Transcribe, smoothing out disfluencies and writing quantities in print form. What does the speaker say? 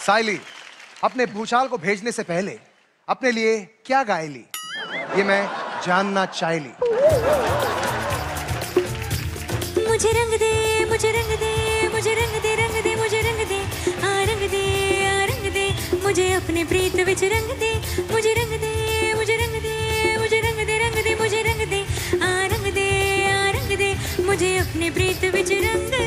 साइली अपने भूचाल को भेजने से पहले अपने लिए क्या गाय ली, ये मैं जानना चाहली। मुझे रंग दे, मुझे रंग दे, मुझे रंग दे, रंग दे, मुझे रंग दे, आ रंग दे, आ रंग दे, मुझे अपने प्रीत विच रंग दे, मुझे रंग दे, मुझे रंग दे, मुझे रंग दे, रंग दे, मुझे रंग दे, आ रंग दे, आ रंग दे, मुझे अपने प्रीत विच रंग दे।